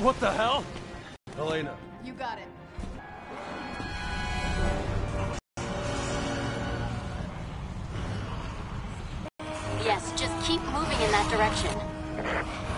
What the hell? Elena. You got it. Yes, just keep moving in that direction.